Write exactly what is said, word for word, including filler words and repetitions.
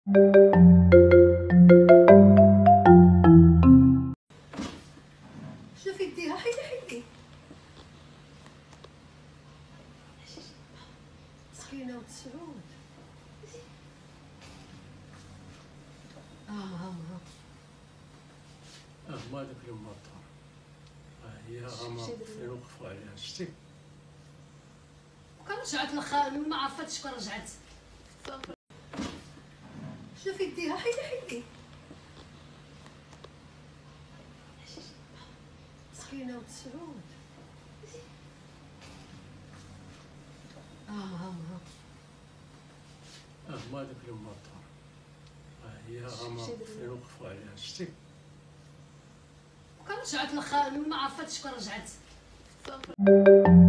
شوفي يديها، حيدي حيدي مسكينة وتسعود. اه اه اه ما داك اليوم الدار هي غاما فين وقفوا عليها شتي كنرجعت لخا ما عرفتش كون رجعت. شوفي يديها، حيدي حيدي مسكينة وتسعود. اه اه اه ما داك اليوم الدار هي غاما فين وقفوا عليها شتي كنرجعت لخا ما عرفتش كون رجعت.